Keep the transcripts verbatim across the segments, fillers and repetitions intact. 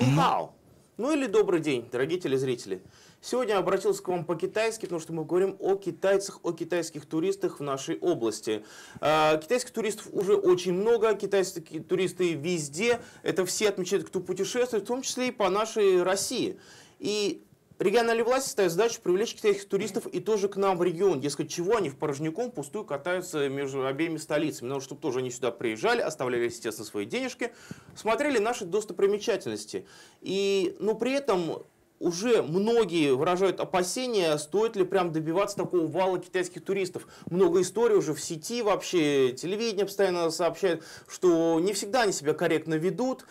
Нихао. Ну или добрый день, дорогие телезрители. Сегодня я обратился к вам по-китайски, потому что мы говорим о китайцах, о китайских туристах в нашей области. А, китайских туристов уже очень много, китайские туристы везде. Это все отмечают, кто путешествует, в том числе и по нашей России. И региональные власти ставят задачу привлечь китайских туристов и тоже к нам в регион. Дескать, чего они в порожняком пустую катаются между обеими столицами. Но чтобы тоже они сюда приезжали, оставляли, естественно, свои денежки, смотрели наши достопримечательности. И, но при этом уже многие выражают опасения, стоит ли прям добиваться такого вала китайских туристов. Много историй уже в сети, вообще телевидение постоянно сообщает, что не всегда они себя корректно ведут.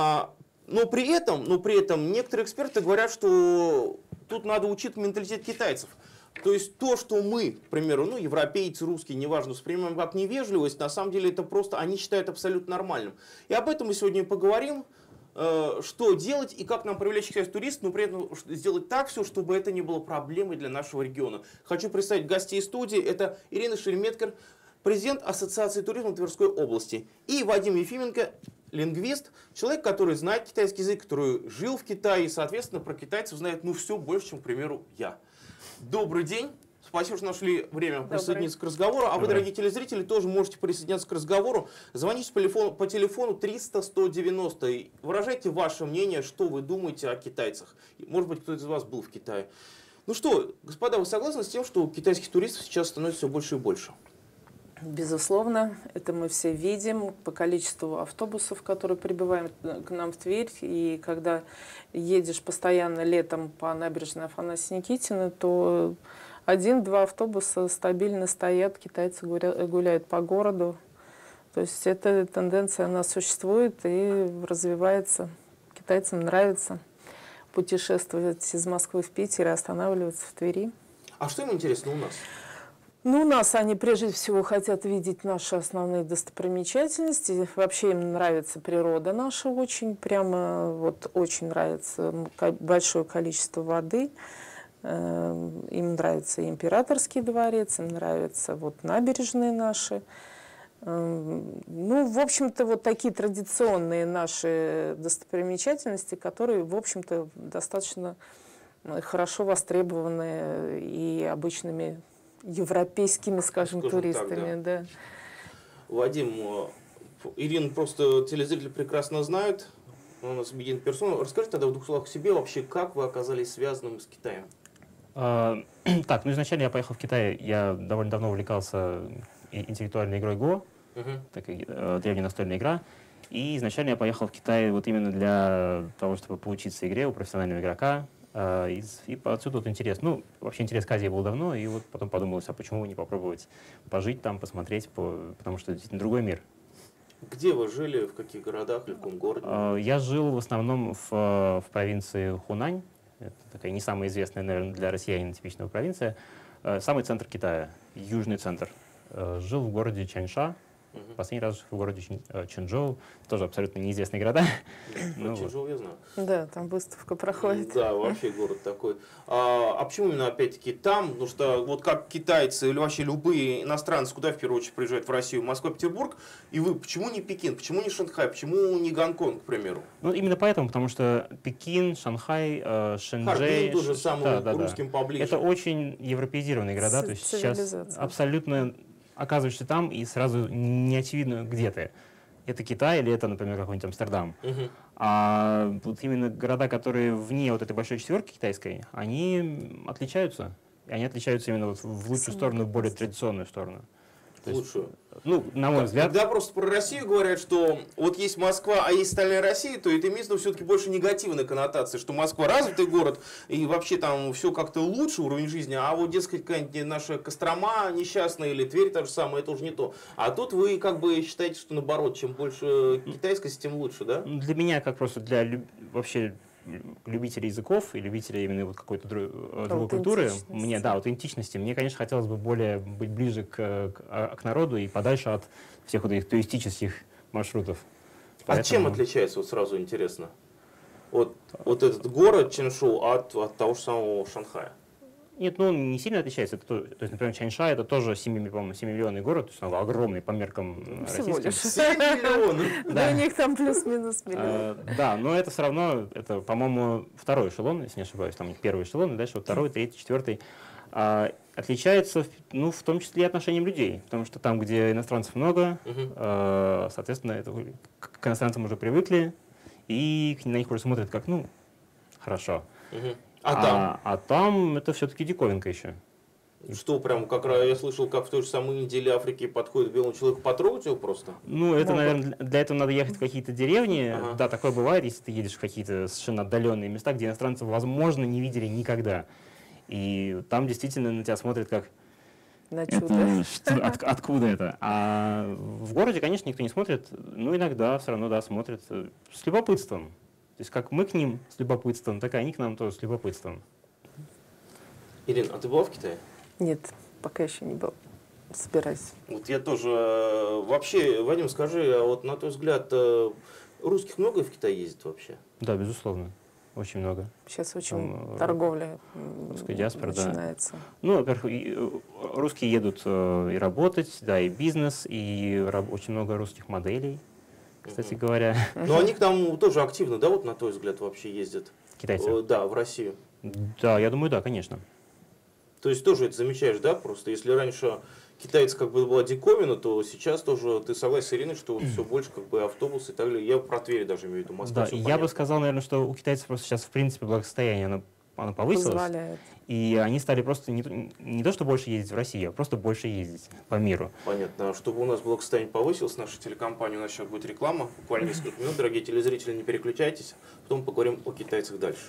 Но при этом, но при этом некоторые эксперты говорят, что тут надо учить менталитет китайцев. То есть то, что мы, к примеру, ну, европейцы, русские, неважно, воспринимаем как невежливость, на самом деле это просто они считают абсолютно нормальным. И об этом мы сегодня поговорим, э, что делать и как нам привлечь китайских туристов, но при этом сделать так все, чтобы это не было проблемой для нашего региона. Хочу представить гостей студии. Это Ирина Шереметкер, президент Ассоциации туризма Тверской области, и Вадим Ефименко, лингвист, человек, который знает китайский язык, который жил в Китае и, соответственно, про китайцев знает ну все больше, чем, к примеру, я. Добрый день. Спасибо, что нашли время Добрый. присоединиться к разговору. А Добрый. Вы, дорогие телезрители, тоже можете присоединяться к разговору. Звоните по телефону, по телефону триста сто девяносто. И выражайте ваше мнение, что вы думаете о китайцах. Может быть, кто-то из вас был в Китае. Ну что, господа, вы согласны с тем, что у китайских туристов сейчас становится все больше и больше? Безусловно, это мы все видим по количеству автобусов, которые прибывают к нам в Тверь. И когда едешь постоянно летом по набережной Афанасия Никитина, то один-два автобуса стабильно стоят, китайцы гуляют по городу. То есть эта тенденция, она существует и развивается. Китайцам нравится путешествовать из Москвы в Питер и останавливаться в Твери. А что им интересно у нас? Ну, у нас они прежде всего хотят видеть наши основные достопримечательности. Вообще им нравится природа наша очень, прямо вот очень нравится большое количество воды. Им нравится и Императорский дворец, им нравятся вот набережные наши. Ну, в общем-то, вот такие традиционные наши достопримечательности, которые, в общем-то, достаточно хорошо востребованы и обычными европейскими, скажем, скажем туристами. Так, да. Да. Вадим, Ирину просто телезрители прекрасно знают, она у нас медийная персона. Расскажите тогда в двух словах о себе вообще, как вы оказались связанным с Китаем? А, так, ну изначально я поехал в Китай, я довольно давно увлекался интеллектуальной игрой Го, uh-huh. такая э, древняя настольная игра. И изначально я поехал в Китай вот именно для того, чтобы поучиться игре у профессионального игрока. И, и отсюда вот интерес. Ну, вообще интерес к Азии был давно, и вот потом подумалось, а почему не попробовать пожить там, посмотреть, по, потому что действительно другой мир. Где вы жили, в каких городах, в каком городе? Я жил в основном в, в провинции Хунань. Это такая не самая известная, наверное, для россиянина типичная провинция. Самый центр Китая, южный центр. Жил в городе Чанша. Последний раз в городе Чэнчжоу, тоже абсолютно неизвестные города. Ну, Чэнчжоу вот. Я знаю. Да, там выставка проходит. Да, вообще город такой. А, а почему именно опять-таки там? Потому что вот как китайцы или вообще любые иностранцы, куда в первую очередь приезжают в Россию, Москва, Петербург, и вы, почему не Пекин, почему не Шанхай, почему не Гонконг, к примеру? Ну, именно поэтому, потому что Пекин, Шанхай, э, Шэньчжэнь... Харбин тоже самым да, да, русским да. поближе. Это очень европеизированные города, то есть сейчас абсолютно... оказываешься там, и сразу не очевидно, где ты. Это Китай или это, например, какой-нибудь Амстердам. Uh-huh. А вот именно города, которые вне вот этой большой четверки китайской, они отличаются. И они отличаются именно вот в лучшую сторону, в более традиционную сторону. Лучшую. Ну, на мой взгляд. Когда просто про Россию говорят, что вот есть Москва, а есть остальная Россия, то это имеет все-таки больше негативной коннотации, что Москва развитый город, и вообще там все как-то лучше, уровень жизни, а вот, дескать, какая-нибудь наша Кострома несчастная или Тверь та же самая, это уже не то. А тут вы как бы считаете, что наоборот, чем больше китайскости, тем лучше, да? Для меня, как просто для вообще любителей языков и любителей именно вот какой-то друг, другой культуры, мне, да, аутентичности, мне, конечно, хотелось бы более быть ближе к, к, к народу и подальше от всех вот этих туристических маршрутов. Поэтому... А чем отличается, вот сразу интересно, вот, вот этот город Чэньшу от, от того же самого Шанхая? Нет, ну он не сильно отличается. Это, то, то есть, например, Чаньша это тоже семимиллионный город, то есть он огромный по меркам Всего российским. лишь. семь миллионов! Да, у них там плюс-минус миллион. Да, но это все равно, это, по-моему, второй эшелон, если не ошибаюсь, там первый эшелон, и дальше вот второй, третий, четвертый. Отличается, ну, в том числе и отношением людей, потому что там, где иностранцев много, соответственно, это, к иностранцам уже привыкли, и на них уже смотрят как, ну, хорошо. А, а там? А, а там это все-таки диковинка еще. Что, прям, как я слышал, как в той же самой Индии или Африке подходит к белому человеку, потрогать его просто? Ну, это, Могут. наверное, для этого надо ехать в какие-то деревни. Ага. Да, такое бывает, если ты едешь в какие-то совершенно отдаленные места, где иностранцев, возможно, не видели никогда. И там действительно на тебя смотрят как... На чудо. Это, что, от, откуда это? А в городе, конечно, никто не смотрит. Ну, иногда все равно, да, смотрят с любопытством. То есть как мы к ним с любопытством, так и они к нам тоже с любопытством. Ирина, а ты была в Китае? Нет, пока еще не был. Собираюсь. Вот я тоже... Вообще, Вадим, скажи, а вот на твой взгляд, русских много в Китае ездит вообще? Да, безусловно. Очень много. Сейчас очень Там, торговля русская диаспора, да. начинается. Ну, во-первых, русские едут и работать, да, и бизнес, и очень много русских моделей, кстати uh-huh. говоря. Но они к нам тоже активно, да, вот на твой взгляд вообще ездят? Китайцы? Да, в Россию. Да, я думаю, да, конечно. То есть тоже это замечаешь, да, просто если раньше китайцы как бы была диковина, то сейчас тоже ты согласен с Ириной, что вот все больше как бы автобусы и так далее. Я про Тверь даже имею в виду, Москва. Да, я понятно. бы сказал, наверное, что у китайцев просто сейчас в принципе благосостояние оно, оно повысилось. Позволяет. И они стали просто не, не то, что больше ездить в Россию, а просто больше ездить по миру. Понятно. Чтобы у нас благосостояние повысилось, наша телекомпания, у нас сейчас будет реклама, буквально несколько минут. Дорогие телезрители, не переключайтесь, потом поговорим о китайцах дальше.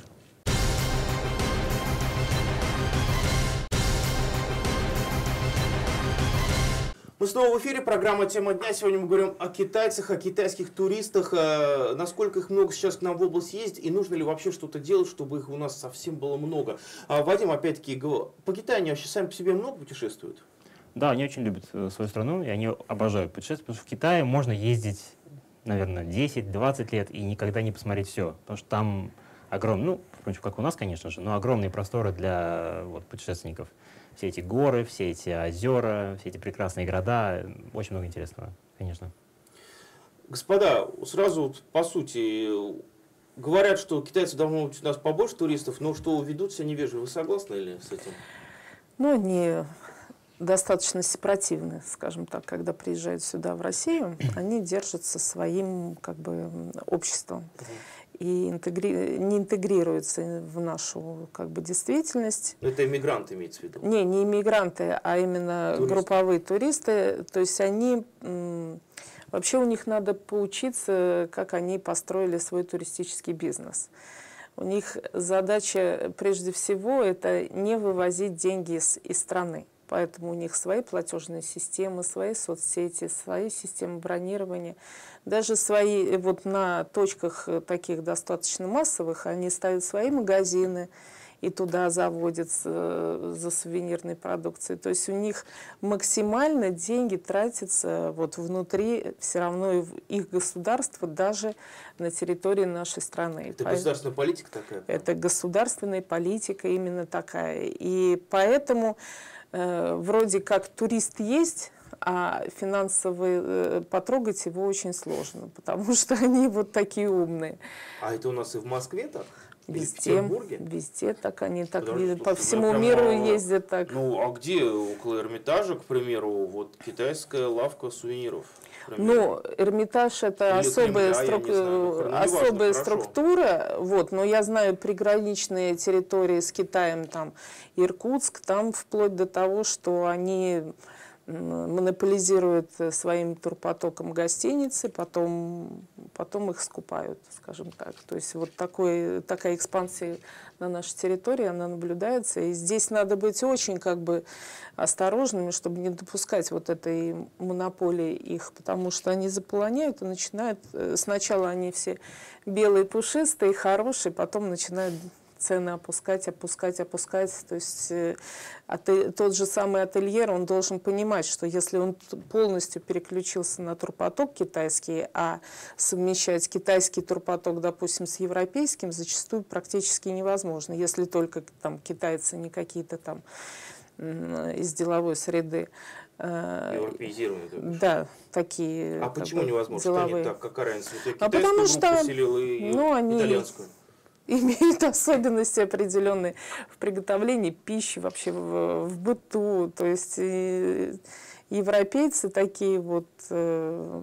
Мы снова в эфире, программа «Тема дня». Сегодня мы говорим о китайцах, о китайских туристах, насколько их много сейчас к нам в область ездит, и нужно ли вообще что-то делать, чтобы их у нас совсем было много. А, Вадим, опять-таки, по Китаю они вообще сами по себе много путешествуют? Да, они очень любят свою страну, и они обожают путешествовать, потому что в Китае можно ездить, наверное, десять-двадцать лет и никогда не посмотреть все, потому что там огромные, ну, впрочем, как у нас, конечно же, но огромные просторы для вот, путешественников. Все эти горы, все эти озера, все эти прекрасные города. Очень много интересного, конечно. Господа, сразу по сути, говорят, что китайцы должно быть у нас побольше туристов, но что ведут себя невежливо. Вы согласны ли с этим? Ну, они достаточно сепаративны, скажем так, когда приезжают сюда, в Россию, они держатся своим как бы обществом. И интегри... не интегрируются в нашу как бы, действительность. Но это иммигранты имеется в виду? Не, не иммигранты, а именно туристы. Групповые туристы. То есть они... Вообще у них надо поучиться, как они построили свой туристический бизнес. У них задача, прежде всего, это не вывозить деньги из, из страны. Поэтому у них свои платежные системы, свои соцсети, свои системы бронирования. Даже свои, вот на точках таких достаточно массовых, они ставят свои магазины и туда заводят за сувенирной продукцией. То есть у них максимально деньги тратятся вот внутри все равно их государства, даже на территории нашей страны. Это государственная политика такая? Это государственная политика именно такая. И поэтому э, вроде как турист есть, а финансово э, потрогать его очень сложно, потому что они вот такие умные. А это у нас и в Москве так? Везде, везде так, они так Подожди, по слушай, всему прямо, миру ездят так. Ну, а где около Эрмитажа, к примеру, вот китайская лавка сувениров? Ну, Эрмитаж это Или особая, Кремля, струк... знаю, ну, особая важно, структура, вот, но я знаю приграничные территории с Китаем, там Иркутск, там вплоть до того, что они монополизируют своим турпотоком гостиницы, потом, потом их скупают, скажем так. То есть вот такой, такая экспансия на нашей территории, она наблюдается. И здесь надо быть очень как бы осторожными, чтобы не допускать вот этой монополии их, потому что они заполоняют и начинают... Сначала они все белые, пушистые, хорошие, потом начинают цены опускать, опускать, опускать. То есть э, отель, тот же самый ательер, он должен понимать, что если он полностью переключился на турпоток китайский, а совмещать китайский турпоток, допустим, с европейским зачастую практически невозможно, если только там китайцы не какие-то там из деловой среды. Европеизированные. Да, такие. А почему невозможно? Деловые. Что не так? Какая разница? Ты А потому что поселил и ну, они итальянскую. Имеют особенности определенные в приготовлении пищи, вообще в, в быту. То есть и, европейцы такие вот, э,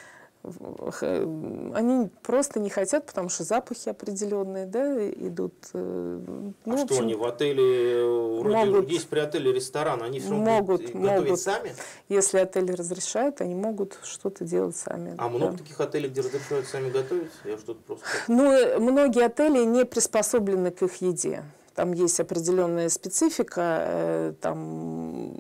они просто не хотят, потому что запахи определенные, да, идут. Э, ну, а в что общем, они в отеле, вроде могут, есть при отеле ресторан, они все равно могут, будут могут, готовить сами? Если отель разрешает, они могут что-то делать сами. А да. много таких отелей, где разрешают сами готовить? Я что-то просто... Ну, многие отели не приспособлены к их еде. Там есть определенная специфика, там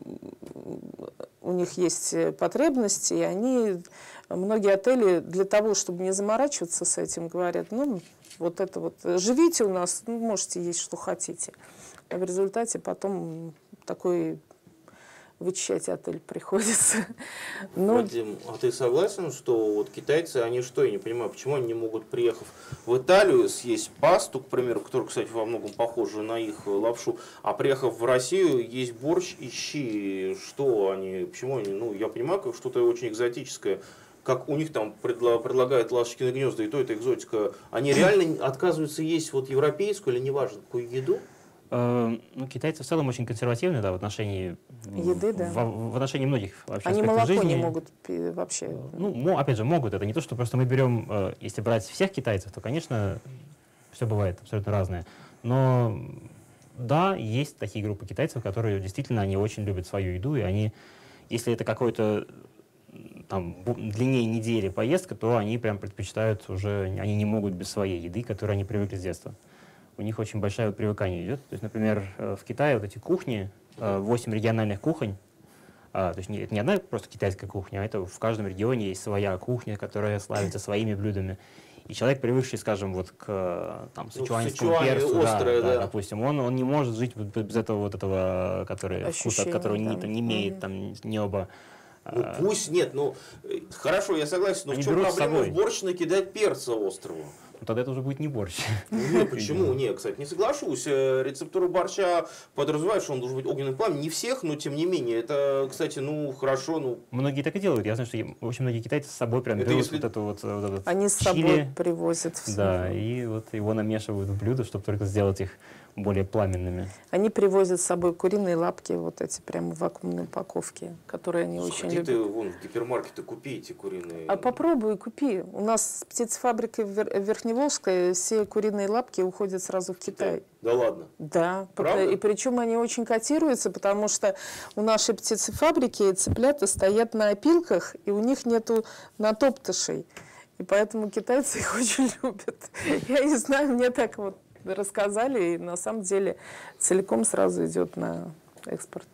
у них есть потребности, и они, многие отели для того, чтобы не заморачиваться с этим, говорят, ну, вот это вот, живите у нас, ну, можете есть, что хотите. А в результате потом такой вычищать отель приходится. Но... Вадим, а ты согласен, что вот китайцы, они что, я не понимаю, почему они не могут, приехав в Италию, съесть пасту, к примеру, которая, кстати, во многом похожа на их лапшу, а приехав в Россию, есть борщ и щи, что они, почему они, ну, я понимаю, как что-то очень экзотическое, как у них там предла предлагают ласточкины гнезда, и то это экзотика, они реально отказываются есть вот европейскую или неважно какую еду? Ну, китайцы в целом очень консервативны, да, в отношении еды, да. В, в отношении многих вообще они аспектов молоко жизни. не могут вообще. Ну, опять же, могут. Это не то, что просто мы берем, если брать всех китайцев, то, конечно, все бывает абсолютно разное. Но да, есть такие группы китайцев, которые действительно они очень любят свою еду, и они, если это какой-то там длиннее недели поездка, то они прям предпочитают уже, они не могут без своей еды, к которой они привыкли с детства. У них очень большое вот привыкание идет. То есть, например, в Китае вот эти кухни, восемь региональных кухонь, то есть это не одна просто китайская кухня, а это в каждом регионе есть своя кухня, которая славится своими блюдами. И человек, привыкший, скажем, вот к там, сычуанскому ну, перцу, острое, да, да. Да, допустим, он, он не может жить без этого, вот этого который, вкуса, от которого да. не, не имеет mm-hmm. там, небо. Ну пусть нет, ну хорошо, я согласен, но они в чем проблема в борщ накидать перца острого? Тогда это уже будет не борщ. Нет, почему? Нет, кстати, не соглашусь. Рецептура борща подразумевает, что он должен быть огненным пламенем. Не всех, но тем не менее. Это, кстати, ну, хорошо. Ну... Многие так и делают. Я знаю, что очень многие китайцы с собой прям берут если... вот эту вот, вот этот Они с чили, собой привозят все. Да, и вот его намешивают в блюдо, чтобы только сделать их более пламенными. Они привозят с собой куриные лапки, вот эти прямо в вакуумной упаковке, которые они Сходи очень любят. Ты вон в гипермаркете купи эти куриные. А попробуй, купи. У нас птицефабрика Верхневолжская, все куриные лапки уходят сразу в Китай. Да ладно? Да. Правда? И причем они очень котируются, потому что у нашей птицефабрики цыплята стоят на опилках, и у них нету натоптышей. И поэтому китайцы их очень любят. Я не знаю, мне так вот рассказали, и на самом деле целиком сразу идет на экспорт.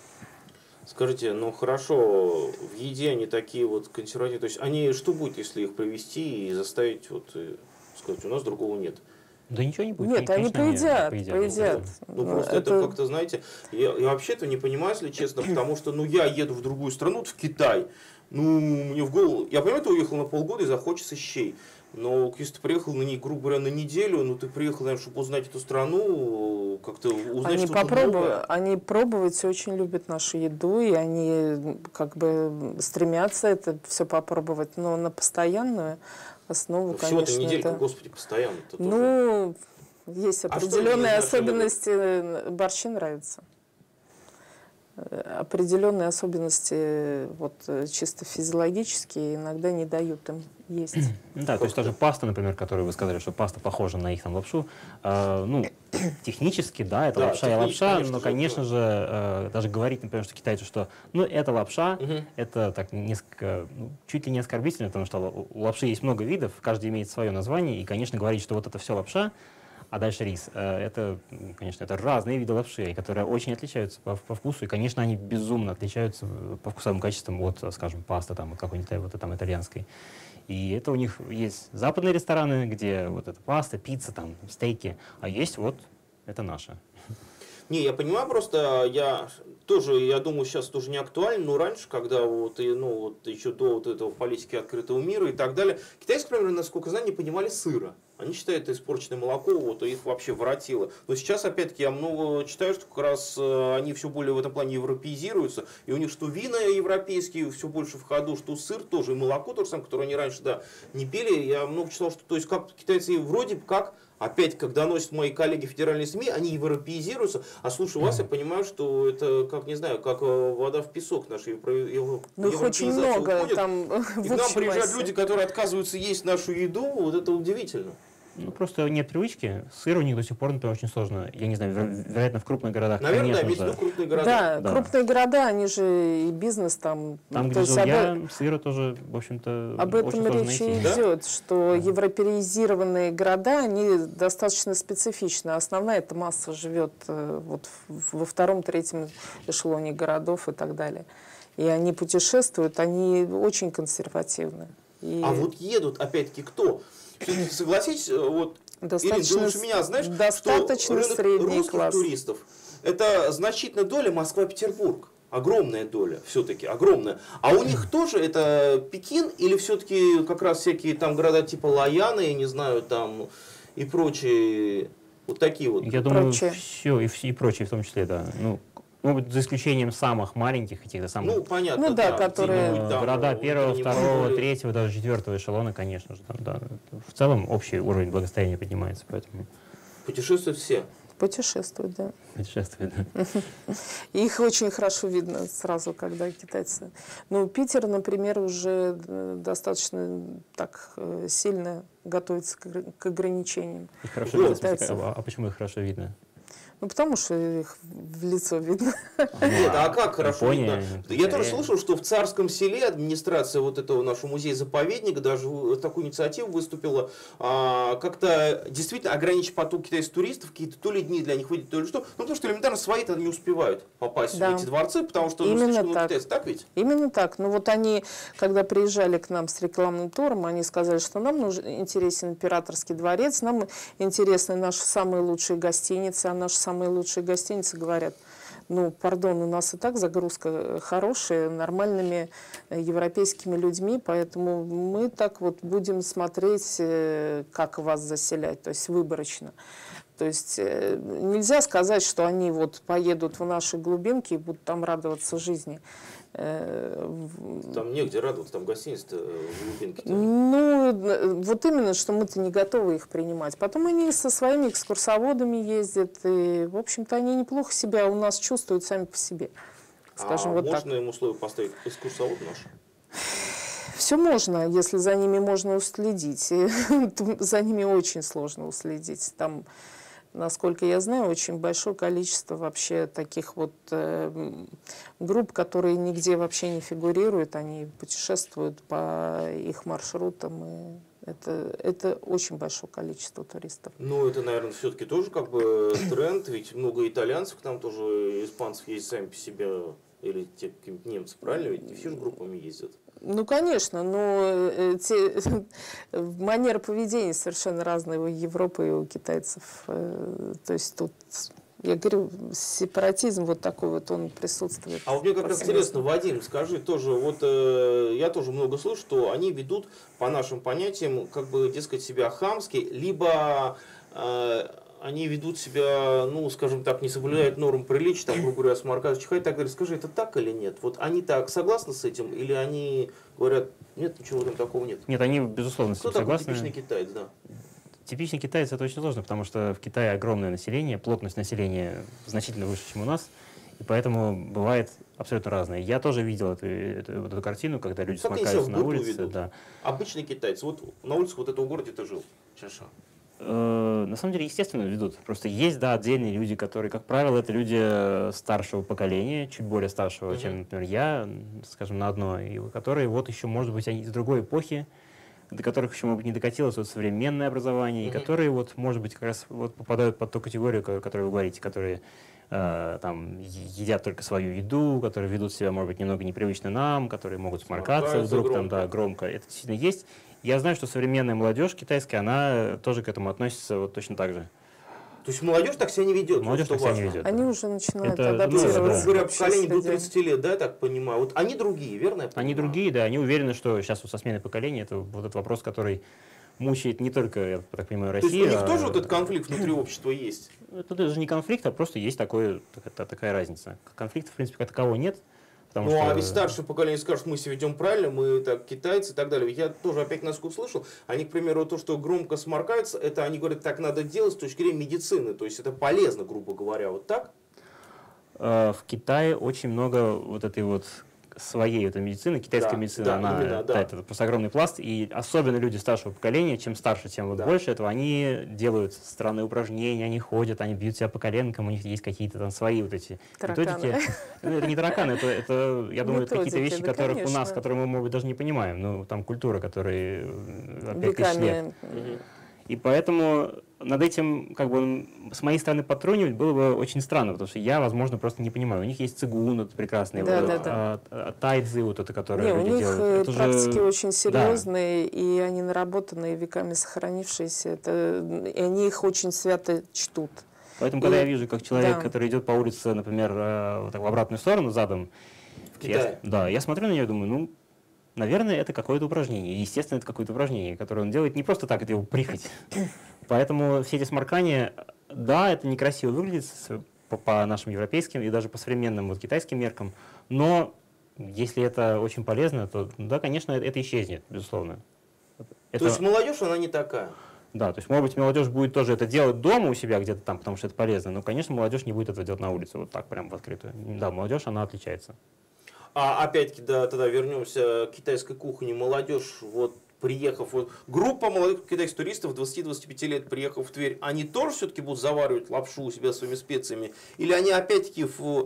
Скажите, ну хорошо, в еде они такие вот консервативные, то есть они что будет, если их привезти и заставить вот сказать, у нас другого нет? Да ничего не будет. Нет, они поедят, поедят. поедят. Ну, ну просто это, это как-то, знаете, я, я вообще этого не понимаю, если честно, потому что, ну, я еду в другую страну, вот в Китай, ну, мне в голову, я понимаю, ты уехал на полгода и захочется щей. Но если ты приехал на ней, грубо говоря, на неделю, ну ты приехал, наверное, чтобы узнать эту страну, как-то узнать они что-то новое. Они пробовать очень любят нашу еду, и они как бы стремятся это все попробовать, но на постоянную основу, ну, конечно. Всего-то неделька, это... господи, постоянно. Ну, тоже. Есть определенные а особенности, борщи нравятся. Определенные особенности, вот, чисто физиологические, иногда не дают им есть. Да, то есть даже паста, например, которую вы сказали, что паста похожа на их там лапшу, э, ну, технически, да, это да, лапша и лапша, конечно, но, конечно же, э, даже говорить, например, что китайцы, что, ну, это лапша, угу. это так несколько, ну, чуть ли не оскорбительно, потому что у лапши есть много видов, каждый имеет свое название, и, конечно, говорить, что вот это все лапша, А дальше рис. Это, конечно, это разные виды лапши, которые очень отличаются по, по вкусу. И, конечно, они безумно отличаются по вкусовым качествам от, скажем, пасты там, какой-нибудь вот, там, итальянской. И это у них есть западные рестораны, где вот эта паста, пицца, там, стейки. А есть вот это наше. Не, я понимаю, просто я тоже, я думаю, сейчас тоже не актуально, но раньше, когда вот, и, ну, вот еще до вот этого политики открытого мира и так далее, китайцы, например, насколько знаю, не понимали сыра. Они считают это испорченное молоко, вот, и их вообще воротило. Но сейчас, опять-таки, я много читаю, что как раз э, они все более в этом плане европеизируются, и у них что вина европейские все больше в ходу, что сыр тоже, и молоко то же самое, которое они раньше, да, не пили. Я много читал, что, то есть, как китайцы вроде как, опять, когда носят мои коллеги федеральные СМИ, они европеизируются, а слушаю вас, я понимаю, что это, как, не знаю, как вода в песок наша евро... Ну, их очень много уходит. там. И к нам приезжают люди, которые отказываются есть нашу еду, вот это удивительно. Ну, просто нет привычки. Сыр у них до сих пор, например, очень сложно. Я не знаю, веро- вероятно, в крупных городах, наверное, конечно да, же. крупные города. Да, Да. крупные города, они же и бизнес там. Там, ну, где то есть жил об, я, сыра тоже, в общем-то, об очень этом сложно речь и найти. Да? идет, что Да. европеизированные города, они достаточно специфичны. Основная эта масса живет э, вот в- во втором-третьем эшелоне городов и так далее. И они путешествуют, они очень консервативны. И А вот едут, опять-таки, кто? Все-таки согласитесь, вот, Ирина, ты достаточно, лучше меня знаешь, достаточно что рынок средний русских класс. туристов — это значительная доля Москва-Петербург. Огромная доля, все-таки, огромная. А у них тоже это Пекин или все-таки как раз всякие там города типа Лаяна, я не знаю, там и прочие, вот такие вот? Я думаю, Прочее. все и, вс- и прочие в том числе, да. Ну, может быть, за исключением самых маленьких, каких-то самых Ну, понятно, Ну да, да. которые- где-нибудь э, там, города вот, первого, они второго, были- третьего, даже четвертого эшелона, конечно же. Там, да. В целом общий уровень благосостояния поднимается, поэтому Путешествуют все. Путешествуют, да. путешествие, да. И их очень хорошо видно сразу, когда китайцы. Ну, Питер, например, уже э, достаточно так э, сильно готовится к, огр- к ограничениям. Их хорошо Вот. видно, в смысле, Китайцев. а, а почему их хорошо видно? Ну, потому что их в лицо видно. Нет, а как хорошо Япония, видно? Корея. Я тоже слышал, что в Царском селе администрация вот этого нашего музея-заповедника даже в- такую инициативу выступила, а, как-то действительно ограничить поток китайских туристов, какие-то то ли дни для них выйдет, то ли что. Ну, потому что элементарно свои-то не успевают попасть Да. в эти дворцы, потому что ну, Именно слишком много так. китайцев, так ведь? Именно так. Ну вот они, когда приезжали к нам с рекламным туром, они сказали, что нам нужен, интересен императорский дворец, нам интересны наши самые лучшие гостиницы, а наши самые лучшие гостиницы говорят, ну, пардон, у нас и так загрузка хорошая, нормальными э, европейскими людьми, поэтому мы так вот будем смотреть, э, как вас заселять, то есть выборочно. То есть э, нельзя сказать, что они вот поедут в наши глубинки и будут там радоваться жизни. Э, в- Там негде радоваться, там гостиница в глубинке. Ну, э, вот именно, что мы-то не готовы их принимать. Потом они со своими экскурсоводами ездят, и, в общем-то, они неплохо себя у нас чувствуют сами по себе. Скажем, а вот так. можно им условия поставить экскурсовод наш? Все можно, если за ними можно уследить. И то за ними очень сложно уследить. Там, насколько я знаю, очень большое количество вообще таких вот э, м, групп, которые нигде вообще не фигурируют. Они путешествуют по их маршрутам. И это, это очень большое количество туристов. Ну, это, наверное, все-таки тоже как бы тренд, ведь много итальянцев, там тоже испанцев есть сами по себе, или те какие-нибудь немцы, правильно? Ведь не все же группами ездят. Ну, конечно, но э, те, манера поведения совершенно разная у Европы и у китайцев. Э, То есть тут, я говорю, сепаратизм вот такой вот, он присутствует. А вот мне как раз повсеместно. интересно, Вадим, скажи тоже, вот э, я тоже много слышу, что они ведут, по нашим понятиям, как бы, дескать, себя хамски, либо э, они ведут себя, ну, скажем так, не соблюдают норм приличия, там, грубо говоря, сморкают, чихают и так далее. Скажи, это так или нет? Вот они так согласны с этим, или они говорят, нет, ничего в этом такого нет? Нет, они, безусловно, с Кто этим такой согласны. типичный китаец, да? Типичный китаец это очень сложно, потому что в Китае огромное население, плотность населения значительно выше, чем у нас, и поэтому бывает абсолютно разное. Я тоже видел эту, эту, вот эту картину, когда люди Как они себя сморкаются в на группу улице. ведут? Да. Обычный китаец, вот на улице вот этого города ты жил. Чаша. Э, На самом деле, естественно, ведут. Просто есть, да, отдельные люди, которые, как правило, это люди э, старшего поколения, чуть более старшего, Мгм. чем, например, я, м, скажем, на одно, и которые вот еще, может быть, они из другой эпохи, до которых еще, может быть, не докатилось вот современное образование, mm-hmm. и которые, вот, может быть, как раз вот попадают под ту категорию, о которой вы говорите, которые э, там едят только свою еду, которые ведут себя, может быть, немного непривычно нам, которые могут сморкаться вдруг громко. Там, да, громко. Это действительно есть. Я знаю, что современная молодежь китайская, она тоже к этому относится вот точно так же. То есть молодежь так себя не ведет? Молодежь так себя не ведет. Они уже начинают это, адаптироваться. Ну, говоря, поколение до тридцати лет, да, я так понимаю. Вот они другие, верно? Они другие, да. Они уверены, что сейчас вот со сменой поколения это вот этот вопрос, который мучает не только, я так понимаю, Россию. То есть у них а... тоже вот этот конфликт внутри общества есть? Это даже не конфликт, а просто есть такое, такая, такая разница. Конфликта, в принципе, как такового нет. Ну, что... а ведь старшее поколение скажет, мы себя ведем правильно, мы так китайцы и так далее. Я тоже опять насколько слышал, они, к примеру, то, что громко сморкаются, это они говорят, так надо делать с точки зрения медицины. То есть это полезно, грубо говоря, вот так? В Китае очень много вот этой вот своей этой медицины, китайская да, медицина, да, она, именно, да. Да, это просто огромный пласт, и особенно люди старшего поколения, чем старше, тем вот да. больше этого, они делают странные упражнения, они ходят, они бьют себя по коленкам, у них есть какие-то там свои вот эти тараканы. методики. Ну, это не тараканы, это, это я думаю, это какие-то вещи, да, которых конечно. у нас, которые мы, может быть, даже не понимаем, ну, там культура, которая пять тысяч лет. И поэтому над этим, как бы, с моей стороны подтрунивать было бы очень странно, потому что я, возможно, просто не понимаю. У них есть цигун, это прекрасный, да, вот, да, да. А, а, тайцзи, вот это, которое не, люди у них делают. Это практики же... очень серьезные, да. и они наработанные, веками сохранившиеся, это, и они их очень свято чтут. Поэтому, когда и, я вижу, как человек, да. который идет по улице, например, вот так, в обратную сторону, задом, в Китае. Я, да, я смотрю на него и думаю, ну, наверное, это какое-то упражнение. Естественно, это какое-то упражнение, которое он делает не просто так, это его прихоть. Поэтому все эти сморкания, да, это некрасиво выглядит по, по нашим европейским и даже по современным вот, китайским меркам, но если это очень полезно, то да, конечно, это исчезнет, безусловно. Это... То есть молодежь, она не такая? Да, то есть, может быть, молодежь будет тоже это делать дома у себя где-то там, потому что это полезно, но, конечно, молодежь не будет это делать на улице, вот так, прям в открытую. Да, молодежь, она отличается. А опять-таки, да, тогда вернемся к китайской кухне. Молодежь, вот приехав, вот группа молодых китайских туристов двадцати-двадцати пяти лет, приехав в Тверь, они тоже все-таки будут заваривать лапшу у себя своими специями? Или они опять-таки в,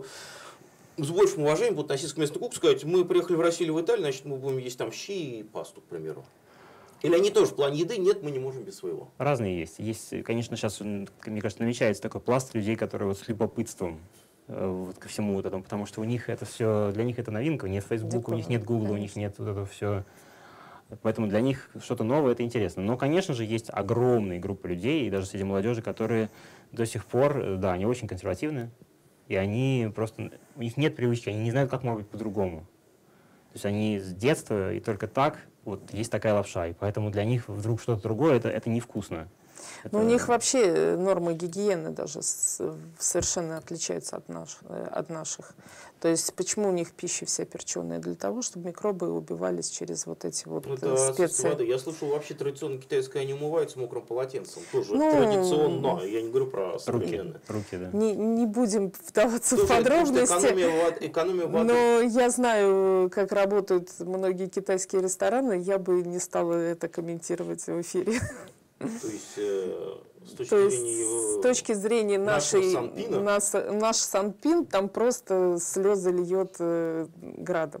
с большим уважением будут относиться к местной кухне, сказать, мы приехали в Россию или в Италию, значит, мы будем есть там щи и пасту, к примеру? Или они тоже в плане еды, нет, мы не можем без своего? Разные есть. Есть, конечно, сейчас, мне кажется, намечается такой пласт людей, которые вот с любопытством вот ко всему вот этому, потому что у них это все, для них это новинка, нет Фейсбука, у них нет Гугла, у них нет вот этого все. Поэтому для них что-то новое, это интересно. Но, конечно же, есть огромные группы людей, и даже среди молодежи, которые до сих пор, да, они очень консервативны, и они просто, у них нет привычки, они не знают, как может быть по-другому. То есть они с детства, и только так, вот есть такая лапша, и поэтому для них вдруг что-то другое, это, это невкусно. Но это... у них вообще нормы гигиены даже с, совершенно отличаются от, наш, от наших. То есть почему у них пища вся перченая? Для того, чтобы микробы убивались через вот эти вот ну, специи. Воды. Я слышал, вообще традиционно китайская не умывается мокрым полотенцем. Тоже ну, традиционно. Я не говорю про современное. Руки, да. Не, не будем вдаваться тоже, в подробности. Экономия воды, экономия воды. Но я знаю, как работают многие китайские рестораны. Я бы не стала это комментировать в эфире. То есть, э, с точки То зрения, есть, с точки зрения нашей, нас, наш Санпин, там просто слезы льет э, градом.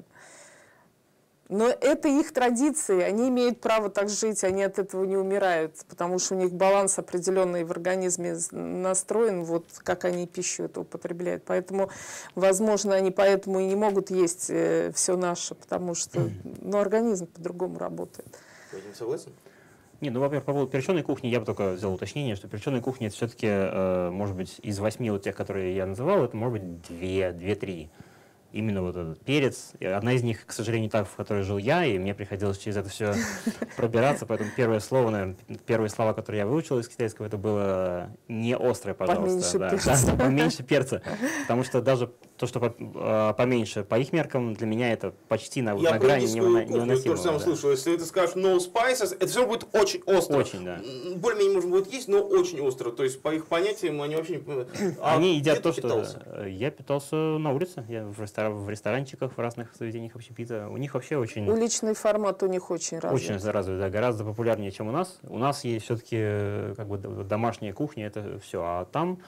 Но это их традиции, они имеют право так жить, они от этого не умирают, потому что у них баланс определенный в организме настроен, вот как они пищу эту употребляют. Поэтому, возможно, они поэтому и не могут есть э, все наше, потому что ну, организм по-другому работает. Вадим, согласен? Не, ну, во-первых, по поводу перченой кухни я бы только сделал уточнение, что перченая кухня это все-таки, э, может быть, из восьми вот тех, которые я называл, это может быть две, две-три. Именно вот этот перец. Одна из них, к сожалению, та, в которой жил я, и мне приходилось через это все пробираться, поэтому первое слово, наверное, первые слова, которые я выучил из китайского, это было не острое, пожалуйста. Поменьше да. перца. Да, поменьше перца. Потому что даже то, что поменьше, по их меркам, для меня это почти на, на грани невыносимого. Я тоже сам да. слышал, если ты скажешь no spices, это все будет очень остро. Очень, да. Более-менее можно будет есть, но очень остро. То есть по их понятиям они вообще не понимают. А они едят то, питался? что... Я питался на улице, я в, рестор... в ресторанчиках, в разных заведениях общепита. У них вообще очень... Уличный формат у них очень развит. Очень развит, да, гораздо популярнее, чем у нас. У нас есть все-таки как бы домашняя кухня, это все. А там